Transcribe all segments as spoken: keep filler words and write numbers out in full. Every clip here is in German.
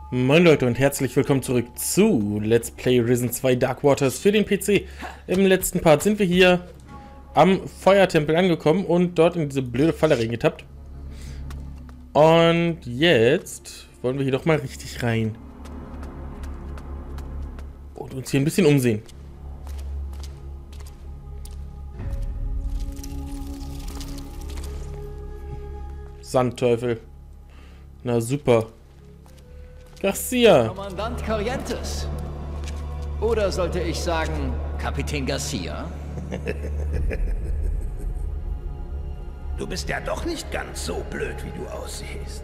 Moin Leute und herzlich willkommen zurück zu Let's Play Risen zwei Dark Waters für den P C. Im letzten Part sind wir hier am Feuertempel angekommen und dort in diese blöde Falle reingetappt. Und jetzt wollen wir hier doch mal richtig rein. Und uns hier ein bisschen umsehen. Sandteufel. Na super. Garcia. Kommandant Corrientes. Oder sollte ich sagen, Kapitän Garcia? Du bist ja doch nicht ganz so blöd, wie du aussiehst.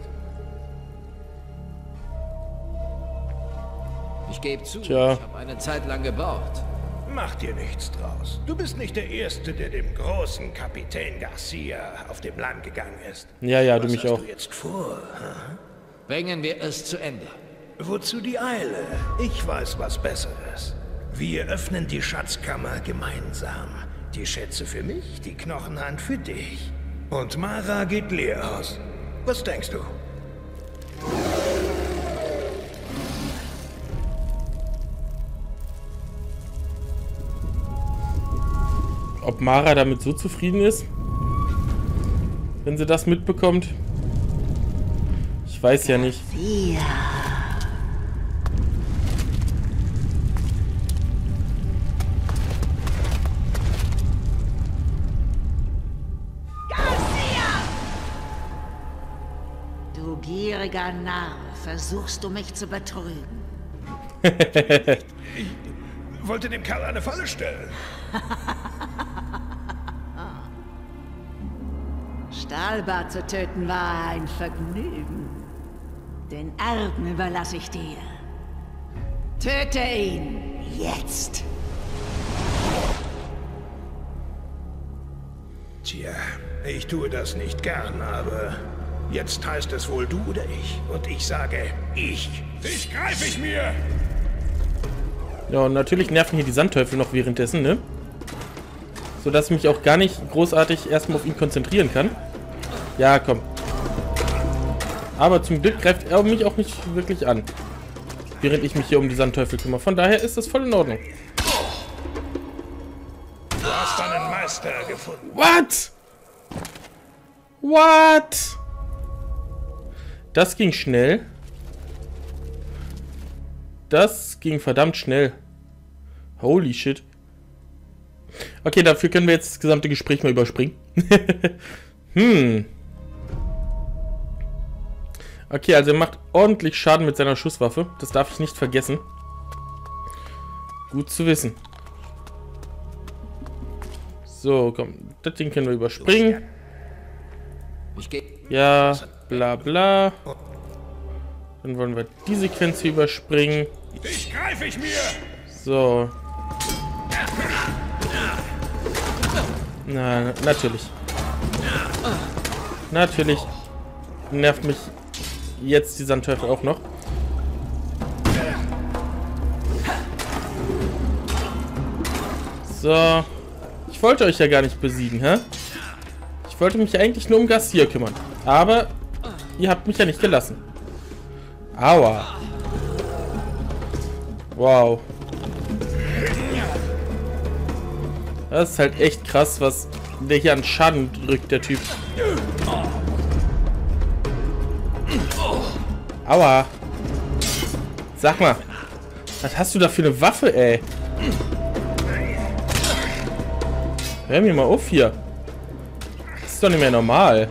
Ich gebe zu, Tja. ich habe eine Zeit lang gebraucht. Mach dir nichts draus. Du bist nicht der Erste, der dem großen Kapitän Garcia auf dem Land gegangen ist. Ja, ja, du Was mich hast auch. du jetzt vor? Hm? Bringen wir es zu Ende. Wozu die Eile? Ich weiß was Besseres. Wir öffnen die Schatzkammer gemeinsam. Die Schätze für mich, die Knochenhand für dich. Und Mara geht leer aus. Was denkst du? Ob Mara damit so zufrieden ist, wenn sie das mitbekommt? Ich weiß ja nicht. Du gieriger Narr, versuchst du mich zu betrügen? Ich wollte dem Kerl eine Falle stellen. Stahlbart zu töten war ein Vergnügen. Den Erben überlasse ich dir. Töte ihn jetzt. Tja, ich tue das nicht gern, aber jetzt heißt es wohl du oder ich. Und ich sage, ich. Dich greife ich mir! Ja, und natürlich nerven hier die Sandteufel noch währenddessen, ne? Sodass ich mich auch gar nicht großartig erstmal auf ihn konzentrieren kann. Ja, komm. Aber zum Glück greift er mich auch nicht wirklich an. Während ich mich hier um die Sandteufel kümmere. Von daher ist das voll in Ordnung. Du hast deinen Meister gefunden. What? What? Das ging schnell. Das ging verdammt schnell. Holy shit. Okay, dafür können wir jetzt das gesamte Gespräch mal überspringen. hm. Okay, also er macht ordentlich Schaden mit seiner Schusswaffe. Das darf ich nicht vergessen. Gut zu wissen. So, komm. Das Ding können wir überspringen. Ich gehe. Ja, bla bla. Dann wollen wir die Sequenz hier überspringen. Dich greife ich mir! So. Na, natürlich. Natürlich nervt mich jetzt die Sandteufel auch noch. So. Ich wollte euch ja gar nicht besiegen, hä? Ich wollte mich eigentlich nur um Garcia kümmern. Aber ihr habt mich ja nicht gelassen. Aua. Wow. Das ist halt echt krass, was der hier an Schaden drückt, der Typ. Aua. Sag mal. Was hast du da für eine Waffe, ey? Hör mir mal auf hier. Das ist doch nicht mehr normal.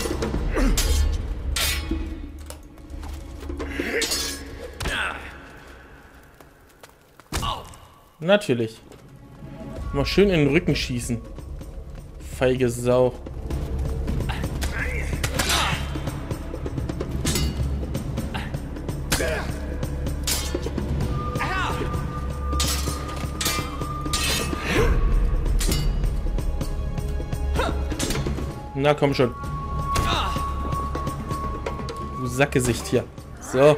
Natürlich. Mal schön in den Rücken schießen. Feige Sau. Na komm schon. Du Sackgesicht hier. So.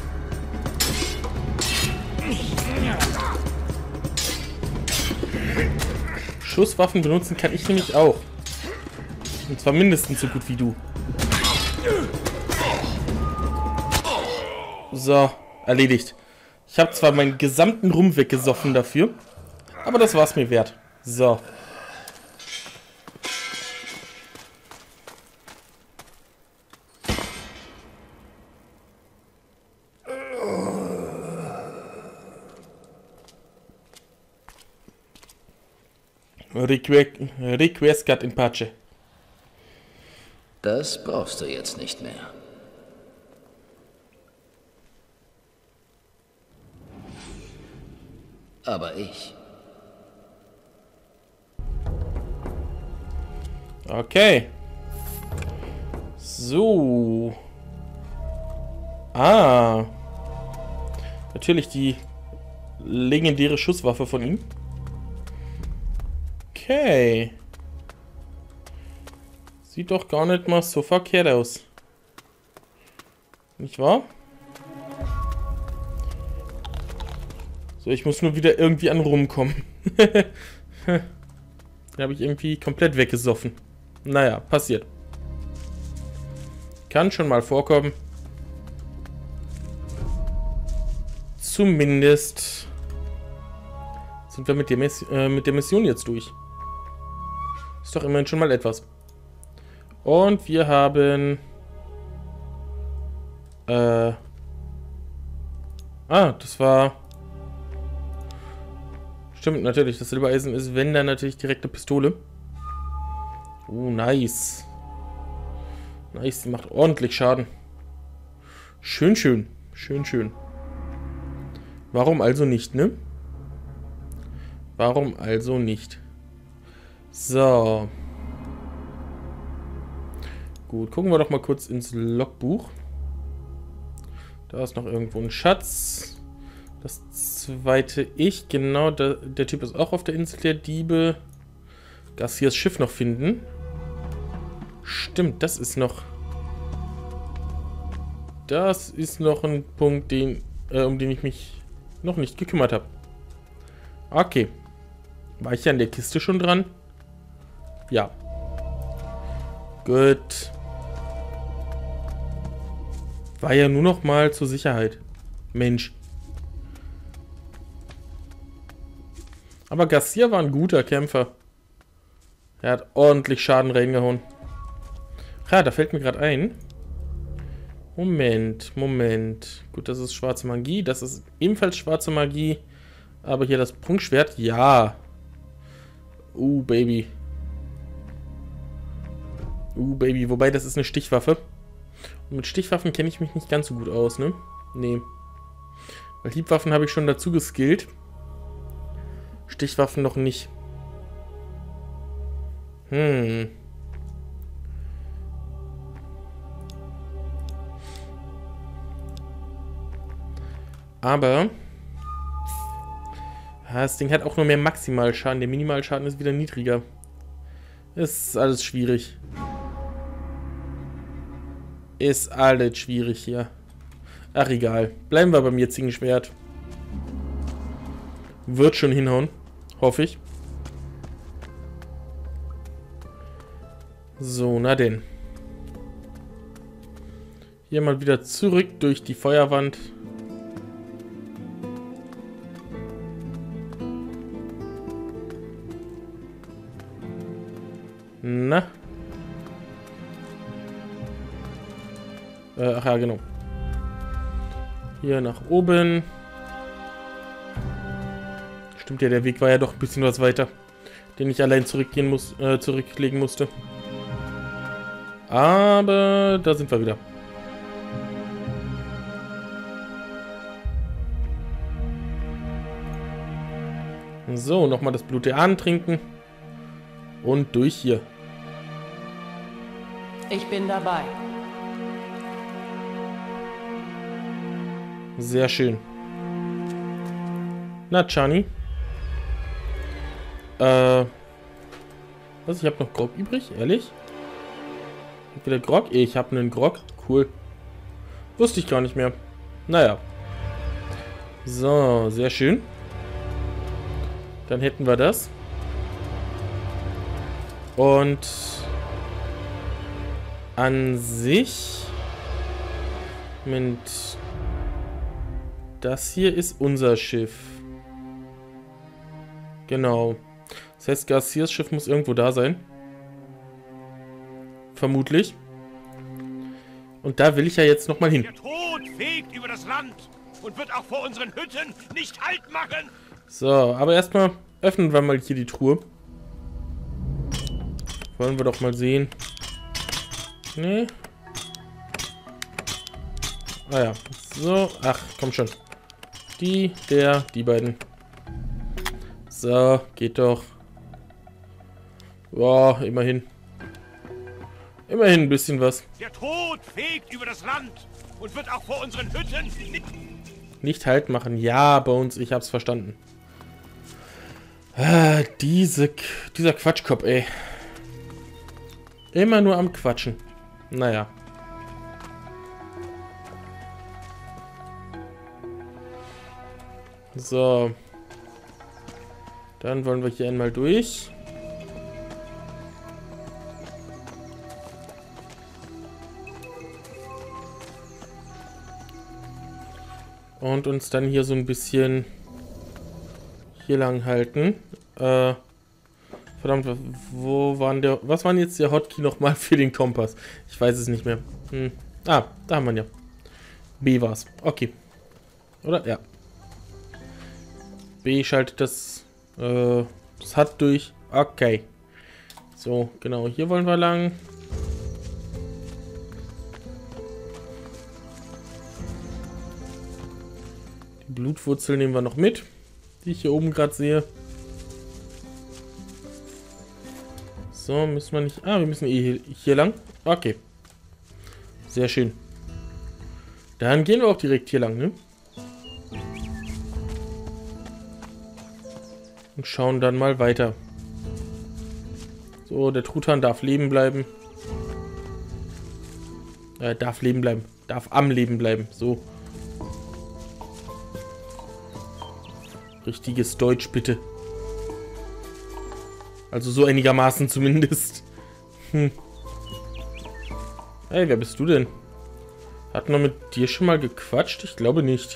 Schusswaffen benutzen kann ich nämlich auch. Und zwar mindestens so gut wie du. So. Erledigt. Ich habe zwar meinen gesamten Rum weggesoffen dafür, aber das war es mir wert. So. Request, Request in Pace. Das brauchst du jetzt nicht mehr. Aber ich. Okay. So. Ah. Natürlich die legendäre Schusswaffe von ihm. Okay. Sieht doch gar nicht mal so verkehrt aus. Nicht wahr? So, ich muss nur wieder irgendwie an rumkommen. Den habe ich irgendwie komplett weggesoffen. Naja, passiert. Kann schon mal vorkommen. Zumindest sind wir mit der, Miss äh, mit der Mission jetzt durch. Ist doch immerhin schon mal etwas. Und wir haben... Äh... Ah, das war... Stimmt, natürlich. Das Silbereisen ist, wenn dann natürlich direkt eine Pistole. Oh, nice. Nice, die macht ordentlich Schaden. Schön, schön. Schön, schön. Warum also nicht, ne? Warum also nicht? So. Gut, gucken wir doch mal kurz ins Logbuch. Da ist noch irgendwo ein Schatz. Das zweite Ich, genau, der, der Typ ist auch auf der Insel der Diebe. Garcias Schiff noch finden. Stimmt, das ist noch... Das ist noch ein Punkt, den, äh, um den ich mich noch nicht gekümmert habe. Okay. War ich ja an der Kiste schon dran? Ja. Gut. War ja nur noch mal zur Sicherheit. Mensch. Aber Garcia war ein guter Kämpfer. Er hat ordentlich Schaden reingehauen. Ja, da fällt mir gerade ein. Moment, Moment. Gut, das ist schwarze Magie. Das ist ebenfalls schwarze Magie. Aber hier das Prunkschwert, ja. Uh, Baby. Uh, Baby. Wobei, das ist eine Stichwaffe. Und mit Stichwaffen kenne ich mich nicht ganz so gut aus, ne? Nee. Weil Hiebwaffen habe ich schon dazu geskillt. Stichwaffen noch nicht. Hm. Aber das Ding hat auch nur mehr Maximalschaden. Der Minimalschaden ist wieder niedriger. Ist alles schwierig. Ist alles schwierig hier. Ach, egal. Bleiben wir beim jetzigen Schwert. Wird schon hinhauen. Hoffe ich. So, na denn. Hier mal wieder zurück durch die Feuerwand. Na? Äh, ach ja, genau. Hier nach oben. Stimmt ja, der Weg war ja doch ein bisschen was weiter, den ich allein zurückgehen muss, äh, zurücklegen musste. Aber da sind wir wieder. So, nochmal das Blut der Ahnen trinken. Und durch hier. Ich bin dabei. Sehr schön. Na, Chani. Äh. Was? Ich habe noch Grog übrig? Ehrlich? Ich hab wieder Grog? Ich habe einen Grog. Cool. Wusste ich gar nicht mehr. Naja. So, sehr schön. Dann hätten wir das. Und an sich mit das hier ist unser Schiff. Genau. Das heißt, Garcias Schiff muss irgendwo da sein. Vermutlich. Und da will ich ja jetzt nochmal hin. Der Tod fegt über das Land und wird auch vor unseren Hütten nicht Halt machen. So, aber erstmal öffnen wir mal hier die Truhe. Wollen wir doch mal sehen. Nee. Ah ja. So, ach, komm schon. Die, der, die beiden. So, geht doch. Boah, immerhin. Immerhin ein bisschen was. Der Tod fegt über das Land und wird auch vor unseren Hütten nicht... Nicht Halt machen. Ja, Bones, ich hab's verstanden. Ah, diese, dieser Quatschkopf, ey. Immer nur am Quatschen. Naja. So. Dann wollen wir hier einmal durch. Und uns dann hier so ein bisschen hier lang halten. Äh, verdammt, wo waren der... Was waren jetzt der Hotkey nochmal für den Kompass? Ich weiß es nicht mehr. Hm. Ah, da haben wir ihn ja. B war's. Okay. Oder? Ja. B schaltet das... Äh, das hat durch. Okay. So, genau. Hier wollen wir lang. Die Blutwurzel nehmen wir noch mit, die ich hier oben gerade sehe. So, müssen wir nicht... Ah, wir müssen eh hier, hier lang. Okay. Sehr schön. Dann gehen wir auch direkt hier lang, ne? Und schauen dann mal weiter. So, der Truthahn darf leben bleiben. Äh, darf leben bleiben. Darf am Leben bleiben. So. Richtiges Deutsch, bitte. Also so einigermaßen zumindest. Hm. Hey, wer bist du denn? Hat man mit dir schon mal gequatscht? Ich glaube nicht.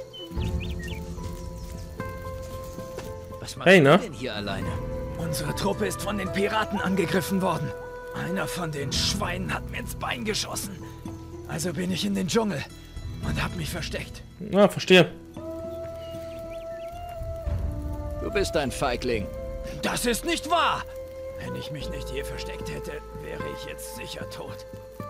Was machst Hey, du na? denn hier alleine? Unsere Truppe ist von den Piraten angegriffen worden. Einer von den Schweinen hat mir ins Bein geschossen. Also bin ich in den Dschungel und habe mich versteckt. Ah, verstehe. Du bist ein Feigling. Das ist nicht wahr! Wenn ich mich nicht hier versteckt hätte, wäre ich jetzt sicher tot.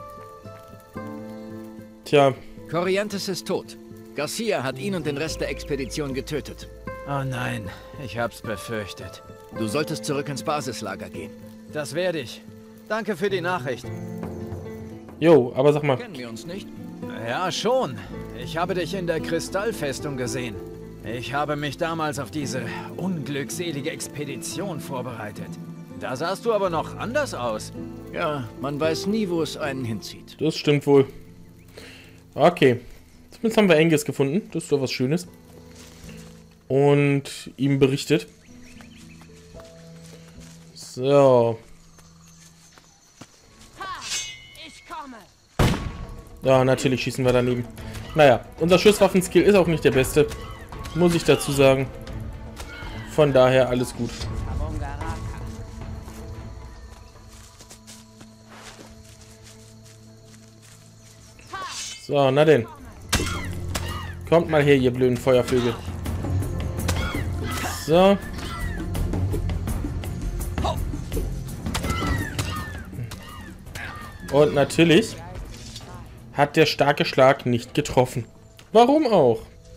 Tja, Corrientes ist tot. Garcia hat ihn und den Rest der Expedition getötet. Oh nein, ich hab's befürchtet. Du solltest zurück ins Basislager gehen. Das werde ich. Danke für die Nachricht. jo, aber sag mal. Kennen wir uns nicht? Ja, schon. Ich habe dich in der Kristallfestung gesehen. Ich habe mich damals auf diese unglückselige Expedition vorbereitet. Da sahst du aber noch anders aus. Ja, man weiß nie, wo es einen hinzieht. Das stimmt wohl. Okay. Zumindest haben wir Angus gefunden. Das ist doch was Schönes. Und ihm berichtet. So. Ich komme. Ja, natürlich schießen wir daneben. Naja, unser Schusswaffenskill ist auch nicht der beste. Muss ich dazu sagen. Von daher alles gut. So, na denn. Kommt mal her, ihr blöden Feuervögel. So. Und natürlich hat der starke Schlag nicht getroffen. Warum auch?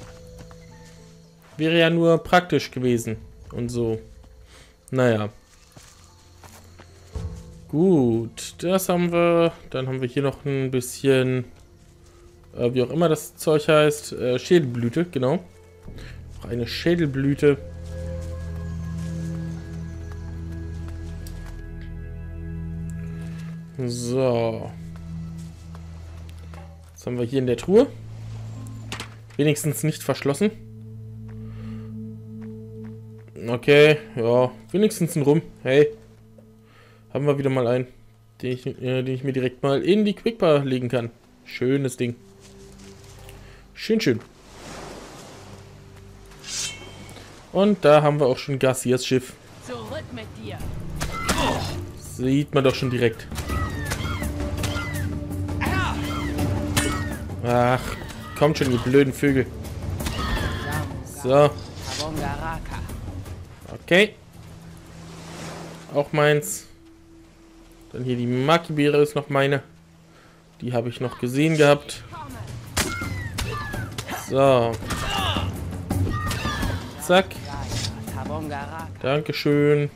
Wäre ja nur praktisch gewesen. Und so. Naja. Gut, das haben wir. Dann haben wir hier noch ein bisschen, äh, wie auch immer das Zeug heißt, äh, Schädelblüte, genau. Noch eine Schädelblüte. So. Was haben wir hier in der Truhe? Wenigstens nicht verschlossen. Okay, ja, wenigstens ein Rum. Hey, haben wir wieder mal einen, den ich, äh, den ich mir direkt mal in die Quickbar legen kann. Schönes Ding. Schön, schön. Und da haben wir auch schon Garcias Schiff. Zurück mit dir. Sieht man doch schon direkt. Ach, kommt schon, ihr blöden Vögel. So. Okay. Auch meins. Dann hier die Maki-Beere ist noch meine. Die habe ich noch gesehen gehabt. So. Zack. Dankeschön.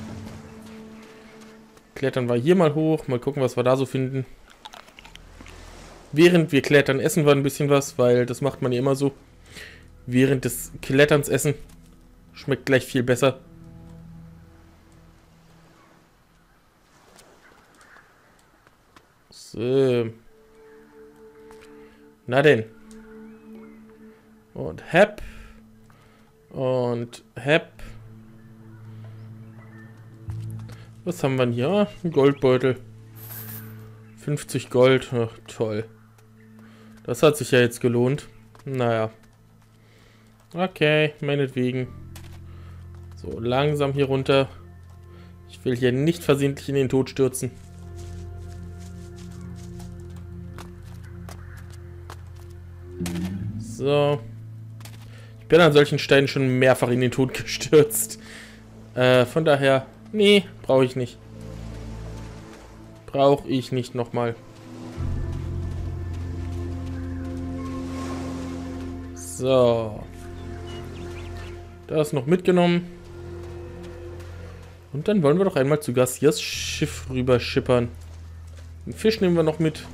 Klettern wir hier mal hoch. Mal gucken, was wir da so finden. Während wir klettern, essen wir ein bisschen was, weil das macht man ja immer so. Während des Kletterns essen. Schmeckt gleich viel besser. So. Na denn. Und Hep. Und Hep. Was haben wir denn hier? Ein Goldbeutel. fünfzig Gold. Ach, toll. Das hat sich ja jetzt gelohnt. Naja. Okay, meinetwegen. So, langsam hier runter. Ich will hier nicht versehentlich in den Tod stürzen. So. Ich bin an solchen Steinen schon mehrfach in den Tod gestürzt. Äh, von daher... Nee, brauche ich nicht. Brauche ich nicht nochmal. So. Das noch mitgenommen. Und dann wollen wir doch einmal zu Garcias Schiff rüber schippern. Den Fisch nehmen wir noch mit.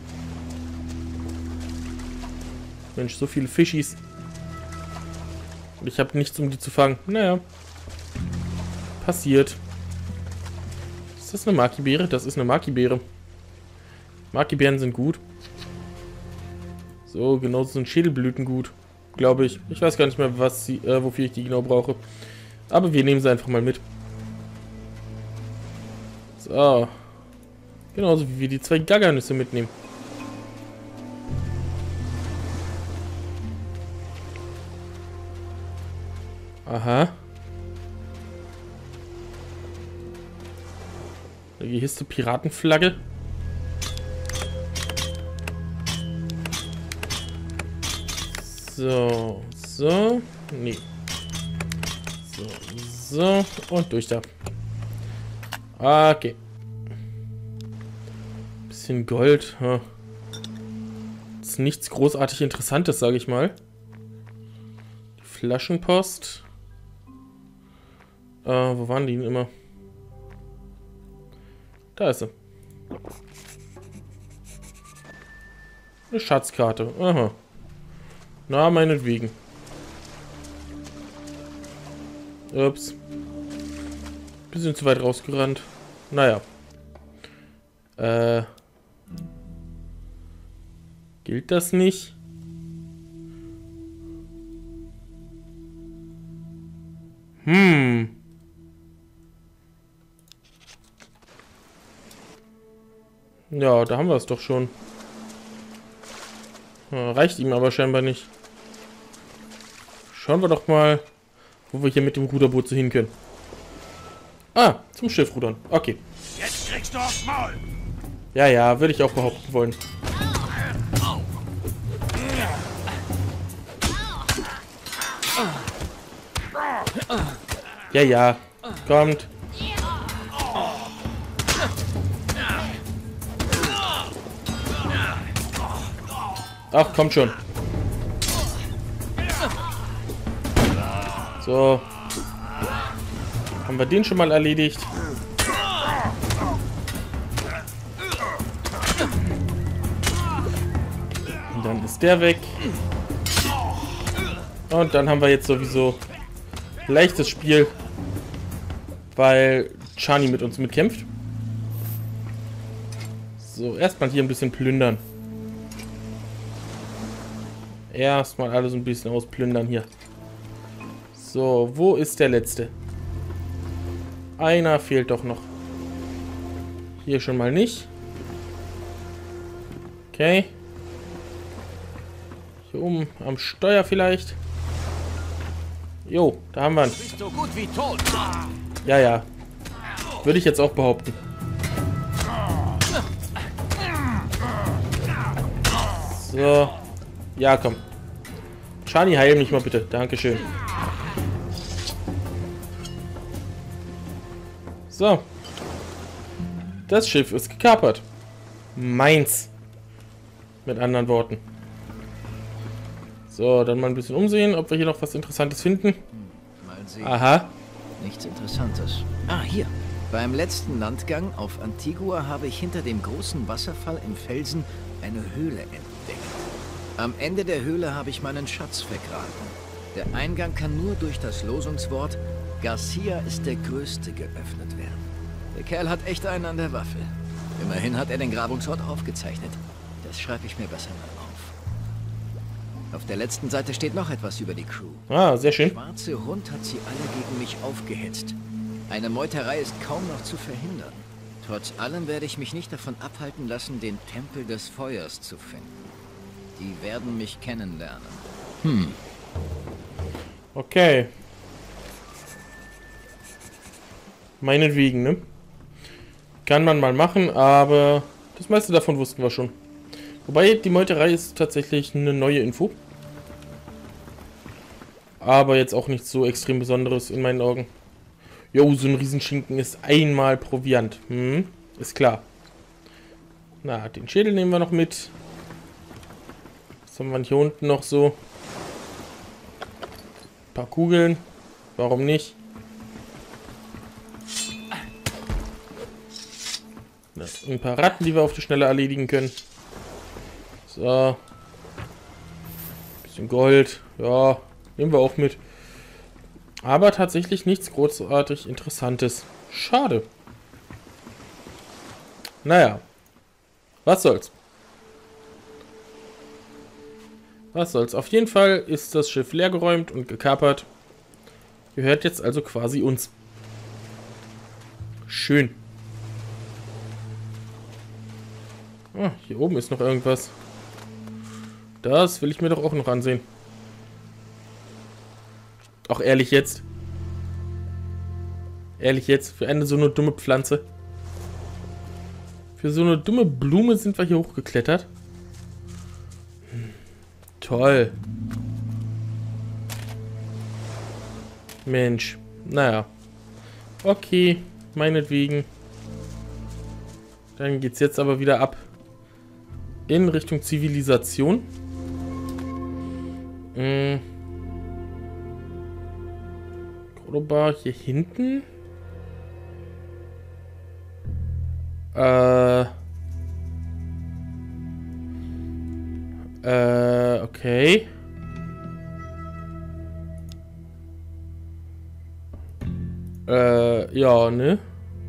Mensch, so viele Fischis. Und ich habe nichts, um die zu fangen. Naja. Passiert. Ist das eine Maki-Beere? Das ist eine Maki-Beere. Maki-Beeren sind gut. So, genauso sind Schädelblüten gut. Glaube ich. Ich weiß gar nicht mehr, was sie, äh, wofür ich die genau brauche. Aber wir nehmen sie einfach mal mit. So. Genauso wie wir die zwei Gaganüsse mitnehmen. Aha. Eine gehisste Piratenflagge. So, so. Nee. So, so. Und durch da. Okay. Bisschen Gold. Ja. Das ist nichts großartig Interessantes, sage ich mal. Die Flaschenpost. Äh, wo waren die denn immer? Da ist sie. Eine Schatzkarte. Aha. Na, meinetwegen. Ups. Bisschen zu weit rausgerannt. Naja. Äh. Gilt das nicht? Hm. Ja, da haben wir es doch schon. Ja, reicht ihm aber scheinbar nicht. Schauen wir doch mal, wo wir hier mit dem Ruderboot so hin können. Ah, zum Schiff rudern. Okay. Jetzt kriegst du aufs Maul. Ja, ja, würde ich auch behaupten wollen. Ja, ja. Kommt. Ach, kommt schon. So. Haben wir den schon mal erledigt? Und dann ist der weg. Und dann haben wir jetzt sowieso leichtes Spiel, weil Chani mit uns mitkämpft. So, erstmal hier ein bisschen plündern. Erstmal alles ein bisschen ausplündern hier. So, wo ist der letzte? Einer fehlt doch noch. Hier schon mal nicht. Okay. Hier oben am Steuer vielleicht. Jo, da haben wir ihn. Du bist so gut wie tot. Ja, ja. Würde ich jetzt auch behaupten. So. Ja, komm. Shani, heil mich mal bitte. Dankeschön. So. Das Schiff ist gekapert. Meins. Mit anderen Worten. So, dann mal ein bisschen umsehen, ob wir hier noch was Interessantes finden. Mal sehen. Aha. Nichts Interessantes. Ah, hier. Beim letzten Landgang auf Antigua habe ich hinter dem großen Wasserfall im Felsen eine Höhle entdeckt. Am Ende der Höhle habe ich meinen Schatz vergraben. Der Eingang kann nur durch das Losungswort Garcia ist der Größte geöffnet werden. Der Kerl hat echt einen an der Waffel. Immerhin hat er den Grabungsort aufgezeichnet. Das schreibe ich mir besser mal auf. Auf der letzten Seite steht noch etwas über die Crew. Ah, sehr schön. Der schwarze Hund hat sie alle gegen mich aufgehetzt. Eine Meuterei ist kaum noch zu verhindern. Trotz allem werde ich mich nicht davon abhalten lassen, den Tempel des Feuers zu finden. Die werden mich kennenlernen. Hm. Okay. Meinetwegen, ne? Kann man mal machen, aber das meiste davon wussten wir schon. Wobei, die Meuterei ist tatsächlich eine neue Info. Aber jetzt auch nichts so extrem Besonderes in meinen Augen. Jo, so ein Riesenschinken ist einmal Proviant. Hm, ist klar. Na, den Schädel nehmen wir noch mit. Was haben wir hier unten noch so? Ein paar Kugeln. Warum nicht? Na, ein paar Ratten, die wir auf die Schnelle erledigen können. So. Bisschen Gold. Ja, nehmen wir auch mit. Aber tatsächlich nichts großartig Interessantes. Schade. Naja. Was soll's. Was soll's. Auf jeden Fall ist das Schiff leergeräumt und gekapert. Gehört jetzt also quasi uns. Schön. Ah, hier oben ist noch irgendwas. Das will ich mir doch auch noch ansehen. Auch ehrlich jetzt. Ehrlich jetzt. Für eine so eine dumme Pflanze. Für so eine dumme Blume sind wir hier hochgeklettert. Hm. Toll. Mensch. Naja. Okay. Meinetwegen. Dann geht's jetzt aber wieder ab. In Richtung Zivilisation. Hm. Bar hier hinten. Äh. Äh, okay. Äh, ja, ne?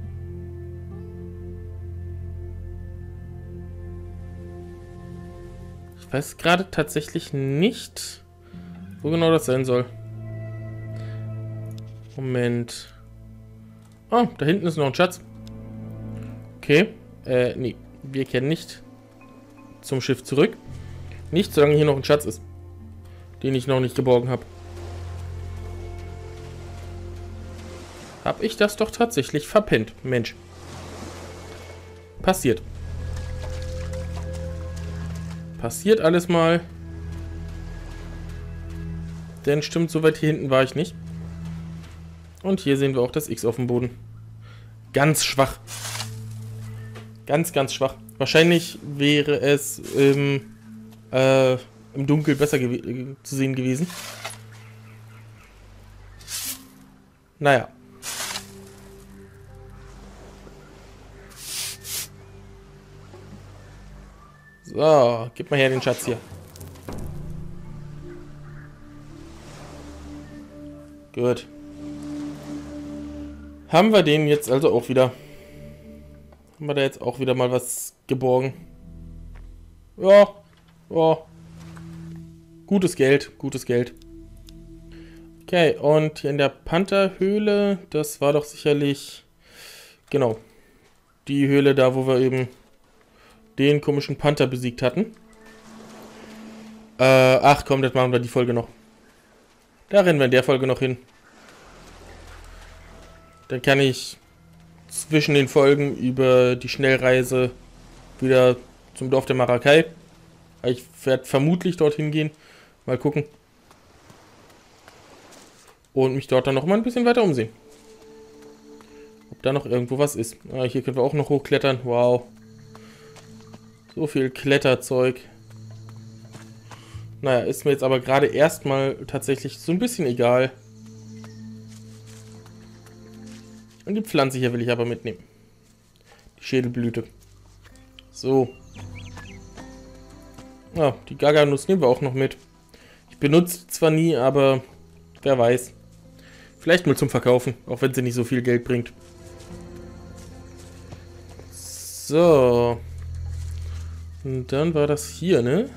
Ich weiß gerade tatsächlich nicht, wo genau das sein soll. Moment. Oh, da hinten ist noch ein Schatz. Okay. Äh, nee. Wir kehren nicht zum Schiff zurück. Nicht, solange hier noch ein Schatz ist. Den ich noch nicht geborgen habe. Hab ich das doch tatsächlich verpennt. Mensch. Passiert. Passiert alles mal. Denn stimmt, so weit hier hinten war ich nicht. Und hier sehen wir auch das X auf dem Boden. Ganz schwach. Ganz, ganz schwach. Wahrscheinlich wäre es ähm, äh, im Dunkeln besser zu sehen gewesen. Naja. So, gib mal her den Schatz hier. Gut. Haben wir den jetzt also auch wieder. Haben wir da jetzt auch wieder mal was geborgen. Ja, ja. Gutes Geld, gutes Geld. Okay, und hier in der Pantherhöhle, das war doch sicherlich, genau, die Höhle da, wo wir eben den komischen Panther besiegt hatten. Äh, ach komm, das machen wir die Folge noch. Da rennen wir in der Folge noch hin. Dann kann ich zwischen den Folgen über die Schnellreise wieder zum Dorf der Maracay. Ich werde vermutlich dorthin gehen. Mal gucken. Und mich dort dann noch mal ein bisschen weiter umsehen. Ob da noch irgendwo was ist. Ah, hier können wir auch noch hochklettern. Wow. So viel Kletterzeug. Naja, ist mir jetzt aber gerade erstmal tatsächlich so ein bisschen egal. Und die Pflanze hier will ich aber mitnehmen. Die Schädelblüte. So. Ja, die Gaga-Nuss nehmen wir auch noch mit. Ich benutze zwar nie, aber wer weiß. Vielleicht mal zum Verkaufen, auch wenn sie nicht so viel Geld bringt. So. Und dann war das hier, ne?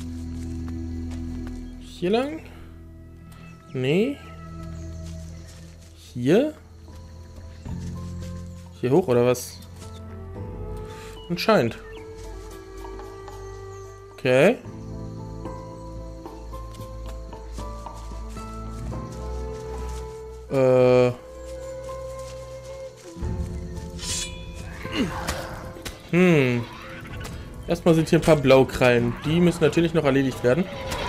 Hier lang? Nee. Hier? Hier hoch oder was? Anscheinend. Okay. Äh. Hm. Erstmal sind hier ein paar Blaukrallen. Die müssen natürlich noch erledigt werden.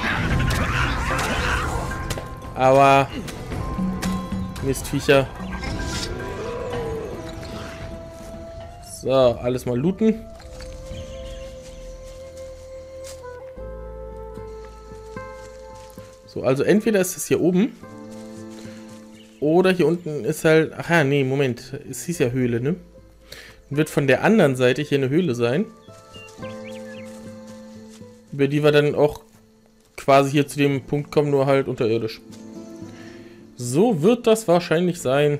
Aber Mistviecher. So, alles mal looten. So, also entweder ist es hier oben. Oder hier unten ist halt... Ach ja, nee, Moment. Es hieß ja Höhle, ne? Dann wird von der anderen Seite hier eine Höhle sein. Über die wir dann auch quasi hier zu dem Punkt kommen, nur halt unterirdisch. So wird das wahrscheinlich sein.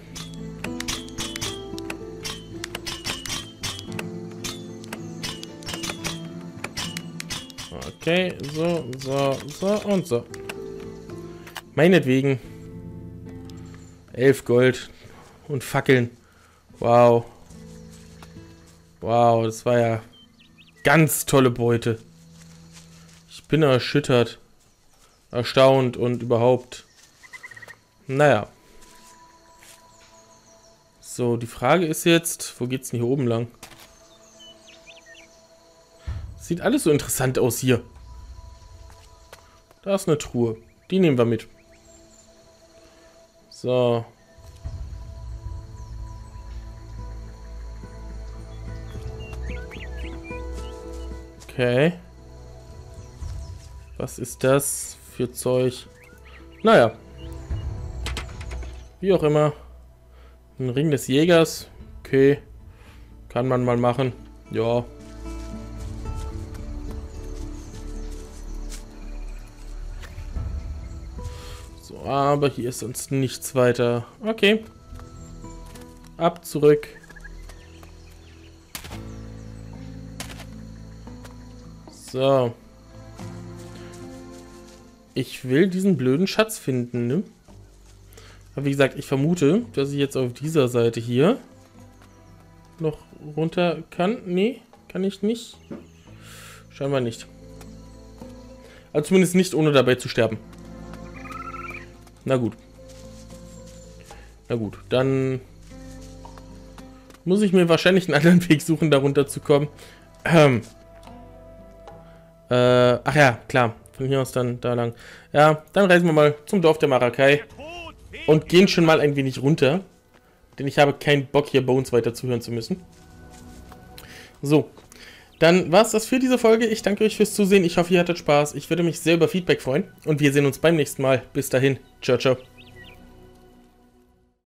Okay, so, so, so und so. Meinetwegen. Elf Gold und Fackeln. Wow. Wow, das war ja ganz tolle Beute. Ich bin erschüttert. Erstaunt und überhaupt. Naja. So, die Frage ist jetzt, wo geht's denn hier oben lang? Sieht alles so interessant aus hier. Da ist eine Truhe. Die nehmen wir mit. So. Okay. Was ist das für Zeug? Naja. Wie auch immer. Ein Ring des Jägers. Okay. Kann man mal machen. Ja. So, aber hier ist sonst nichts weiter. Okay. Ab, zurück. So. Ich will diesen blöden Schatz finden, ne? Aber wie gesagt, ich vermute, dass ich jetzt auf dieser Seite hier noch runter kann. Nee, kann ich nicht. Scheinbar nicht. Also zumindest nicht, ohne dabei zu sterben. Na gut. Na gut, dann muss ich mir wahrscheinlich einen anderen Weg suchen, da runter zu kommen. Ähm. Äh, ach ja, klar. Von hier aus dann da lang. Ja, dann reisen wir mal zum Dorf der Maracay. Und gehen schon mal ein wenig runter. Denn ich habe keinen Bock, hier Bones weiter zuhören zu müssen. So. Dann war es das für diese Folge. Ich danke euch fürs Zusehen. Ich hoffe, ihr hattet Spaß. Ich würde mich sehr über Feedback freuen. Und wir sehen uns beim nächsten Mal. Bis dahin. Ciao, ciao.